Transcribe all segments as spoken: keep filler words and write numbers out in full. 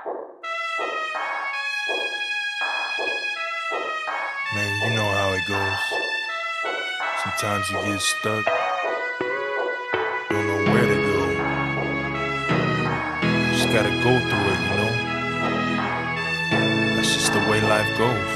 Man, you know how it goes. Sometimes you get stuck, don't know where to go. Just gotta go through it, you know? That's just the way life goes.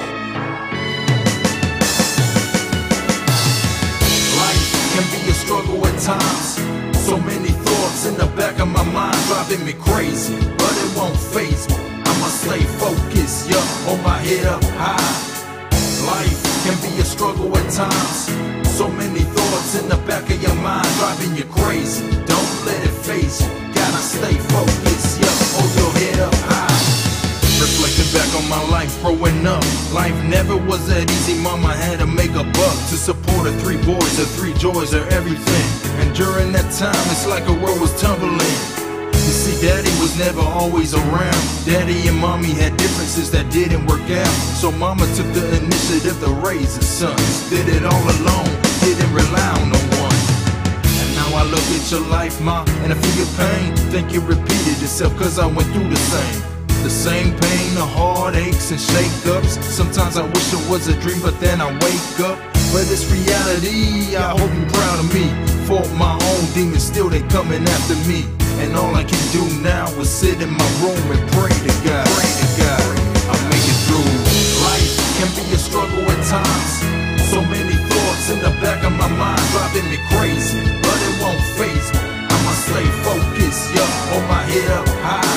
Life can be a struggle at times. So many thoughts in the back of my mind driving me crazy, but it won't faze me. I'ma stay focused, yeah, hold my head up high. Life can be a struggle at times. So many thoughts in the back of your mind driving you crazy. Don't let it faze you. Gotta stay focused, yeah, hold your head up high. Reflecting back on my life growing up, life never was that easy. Mama had to make a buck to support her three boys. Her three joys are everything. And during that time, it's like a world was tumbling. You see, daddy was never always around. Daddy and mommy had differences that didn't work out. So mama took the initiative to raise her sons. Did it all alone, didn't rely on no one. And now I look at your life, ma, and I feel your pain. Think it repeated itself, cause I went through the same. The same pain, the heartaches and shake-ups. Sometimes I wish it was a dream, but then I wake up. But it's reality, I hope you're proud of me. Fought my own demons, still they coming after me. And all I can do now is sit in my room and pray to God. Pray to God, I'll make it through. Life can be a struggle at times. So many thoughts in the back of my mind driving me crazy, but it won't faze me. I'ma stay focused, yeah, hold my head up high.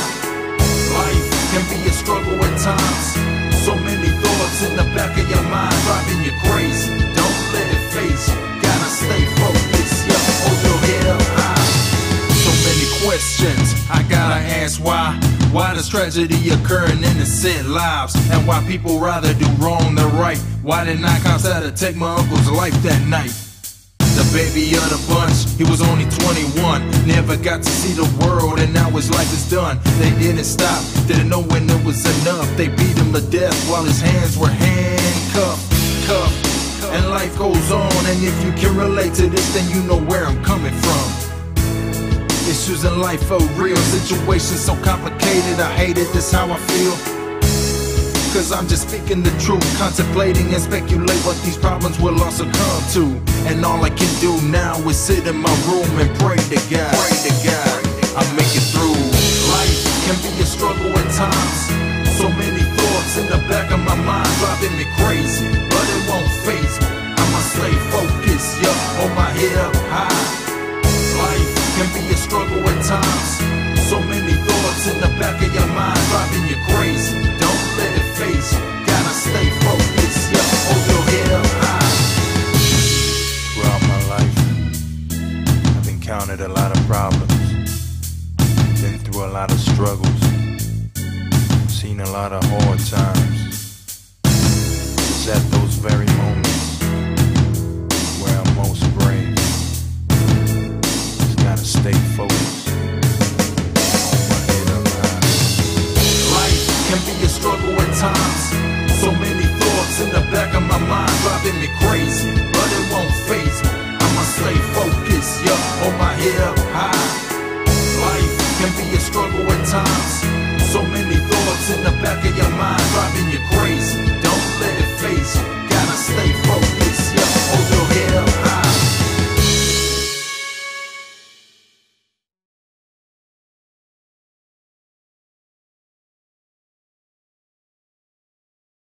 Life can be a struggle at times. So many thoughts in the back of your mind driving you crazy. Don't let it faze you. Gotta stay focused, yeah, hold your head up high. So many questions, I gotta ask why. Why does tragedy occur in innocent lives? And why people rather do wrong than right? Why did I consider to take my uncle's life that night? The baby of the bunch, he was only twenty-one. Never got to see the world and now his life is done. They didn't stop, didn't know when it was enough. They beat him to death while his hands were handcuffed, cuffed. And life goes on, and if you can relate to this, then you know where I'm coming from. Issues in life are real, situations so complicated, I hate it, that's how I feel. Cause I'm just speaking the truth, contemplating and speculate what these problems will also come to. And all I can do now is sit in my room and pray to God. Pray to God, I'll make it through. Life can be a struggle at times. So many thoughts in the back of my mind driving me crazy, but it won't faze me. I'ma stay focused, yeah, hold my head up high. Life can be a struggle at times. So many thoughts in the back of your mind driving you crazy. Don't let it faze you. Gotta stay focused, yeah, hold your head up high. Throughout my life, I've encountered a lot of problems, been through a lot of struggles, seen a lot of hard times. It's at those very